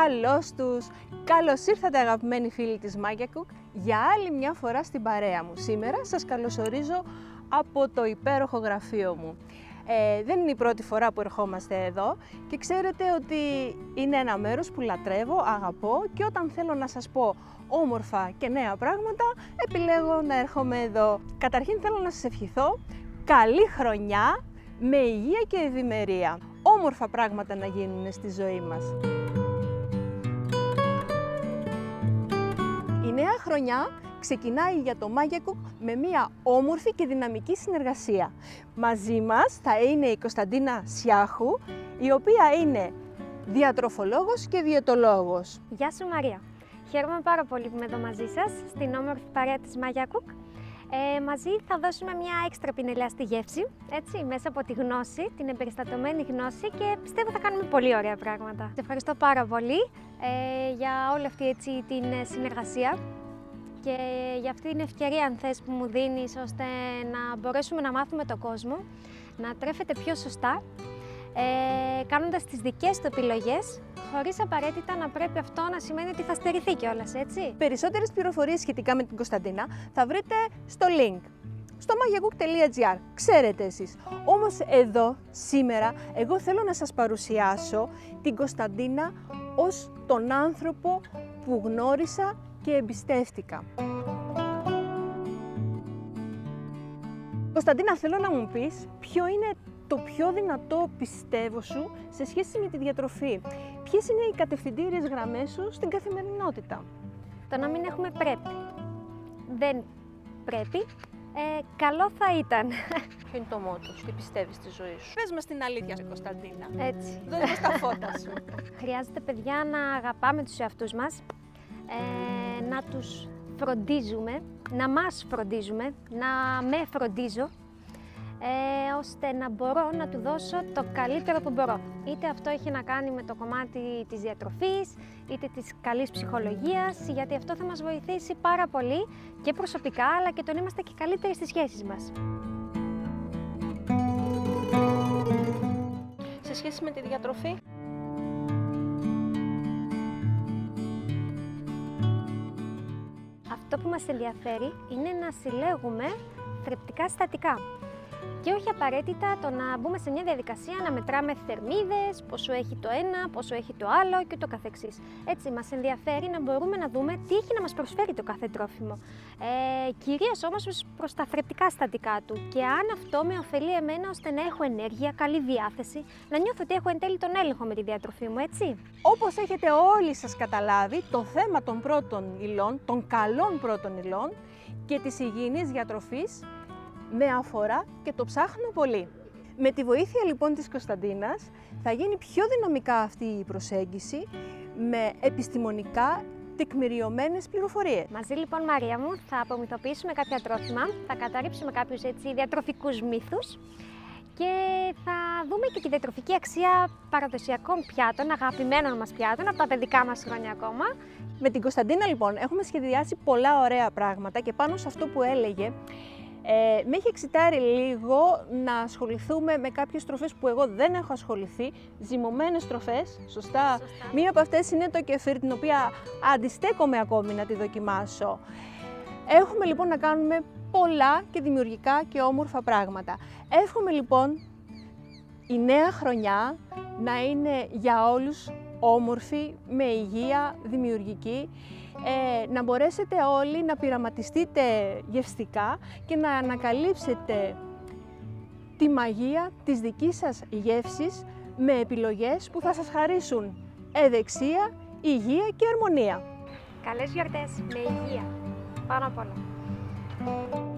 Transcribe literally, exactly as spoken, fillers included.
Καλώς τους! Καλώς ήρθατε αγαπημένοι φίλοι της Maggia Cook για άλλη μια φορά στην παρέα μου. Σήμερα σας καλωσορίζω από το υπέροχο γραφείο μου. Ε, δεν είναι η πρώτη φορά που ερχόμαστε εδώ και ξέρετε ότι είναι ένα μέρος που λατρεύω, αγαπώ και όταν θέλω να σας πω όμορφα και νέα πράγματα επιλέγω να έρχομαι εδώ. Καταρχήν θέλω να σας ευχηθώ καλή χρονιά με υγεία και ευημερία. Όμορφα πράγματα να γίνουν στη ζωή μας. Η νέα χρονιά ξεκινάει για το Maggia Cook με μια όμορφη και δυναμική συνεργασία. Μαζί μας θα είναι η Κωνσταντίνα Σιάχου, η οποία είναι διατροφολόγος και διαιτολόγος. Γεια σου Μαρία! Χαίρομαι πάρα πολύ που είμαι εδώ μαζί σας, στην όμορφη παρέα της Maggia Cook. Ε, μαζί θα δώσουμε μια έξτρα πινελιά στη γεύση, έτσι, μέσα από τη γνώση, την εμπεριστατωμένη γνώση και πιστεύω θα κάνουμε πολύ ωραία πράγματα. Σε ευχαριστώ πάρα πολύ ε, για όλη αυτή έτσι, την συνεργασία και για αυτή την ευκαιρία αν θες που μου δίνεις ώστε να μπορέσουμε να μάθουμε τον κόσμο, να τρέφεται πιο σωστά, ε, κάνοντας τις δικές του επιλογές, χωρίς απαραίτητα να πρέπει αυτό να σημαίνει ότι θα στερηθεί κιόλας, έτσι. Περισσότερες πληροφορίες σχετικά με την Κωνσταντίνα θα βρείτε στο link, στο maggiacook τελεία gr. Ξέρετε εσείς. Όμως εδώ, σήμερα, εγώ θέλω να σας παρουσιάσω την Κωνσταντίνα ως τον άνθρωπο που γνώρισα και εμπιστεύτηκα. Κωνσταντίνα, θέλω να μου πεις ποιο είναι το πιο δυνατό πιστεύω σου σε σχέση με τη διατροφή. Ποιες είναι οι κατευθυντήριες γραμμές σου στην καθημερινότητα? Το να μην έχουμε πρέπει. Δεν πρέπει. Ε, καλό θα ήταν. Ποιο είναι το μότο σου, τι πιστεύεις στη ζωή σου? Πες μας την αλήθεια, Κωνσταντίνα. Έτσι. Δώσε μας τα φώτα σου. Χρειάζεται, παιδιά, να αγαπάμε τους εαυτούς μας, ε, να τους φροντίζουμε, να μας φροντίζουμε, να με φροντίζω, Ε, ώστε να μπορώ να του δώσω το καλύτερο που μπορώ. Είτε αυτό έχει να κάνει με το κομμάτι της διατροφής, είτε της καλής ψυχολογίας, γιατί αυτό θα μας βοηθήσει πάρα πολύ και προσωπικά, αλλά και το να είμαστε και καλύτεροι στις σχέσεις μας. Σε σχέση με τη διατροφή? Αυτό που μας ενδιαφέρει είναι να συλλέγουμε θρεπτικά συστατικά. Και όχι απαραίτητα το να μπούμε σε μια διαδικασία να μετράμε θερμίδες, πόσο έχει το ένα, πόσο έχει το άλλο και το καθεξής. Έτσι, μας ενδιαφέρει να μπορούμε να δούμε τι έχει να μας προσφέρει το κάθε τρόφιμο. Ε, κυρίως όμως προς τα θρεπτικά συστατικά του. Και αν αυτό με ωφελεί εμένα ώστε να έχω ενέργεια, καλή διάθεση, να νιώθω ότι έχω εν τέλει τον έλεγχο με τη διατροφή μου, έτσι. Όπως έχετε όλοι σας καταλάβει, το θέμα των πρώτων υλών, των καλών πρώτων υλών και της υγιεινής διατροφής με αφορά και το ψάχνω πολύ. Με τη βοήθεια λοιπόν της Κωνσταντίνας θα γίνει πιο δυναμικά αυτή η προσέγγιση με επιστημονικά τεκμηριωμένες πληροφορίες. Μαζί λοιπόν, Μαρία μου, θα απομυθοποιήσουμε κάποια τρόφιμα, θα καταρρύψουμε κάποιους έτσι διατροφικούς μύθους και θα δούμε και τη διατροφική αξία παραδοσιακών πιάτων, αγαπημένων μας πιάτων, από τα παιδικά μας χρόνια ακόμα. Με την Κωνσταντίνα λοιπόν έχουμε σχεδιάσει πολλά ωραία πράγματα και πάνω σε αυτό που έλεγε, Ε, με έχει εξητάρει λίγο να ασχοληθούμε με κάποιες τροφές που εγώ δεν έχω ασχοληθεί, ζυμωμένες τροφές, σωστά. Σωστά. Μία από αυτές είναι το κεφίρ, την οποία αντιστέκομαι ακόμη να τη δοκιμάσω. Έχουμε λοιπόν να κάνουμε πολλά και δημιουργικά και όμορφα πράγματα. Εύχομαι λοιπόν η νέα χρονιά να είναι για όλους όμορφη, με υγεία, δημιουργική, ε, να μπορέσετε όλοι να πειραματιστείτε γευστικά και να ανακαλύψετε τη μαγεία της δικής σας γεύσης με επιλογές που θα σας χαρίσουν ευεξία, υγεία και αρμονία. Καλές γιορτές, με υγεία, πάνω απ' όλα.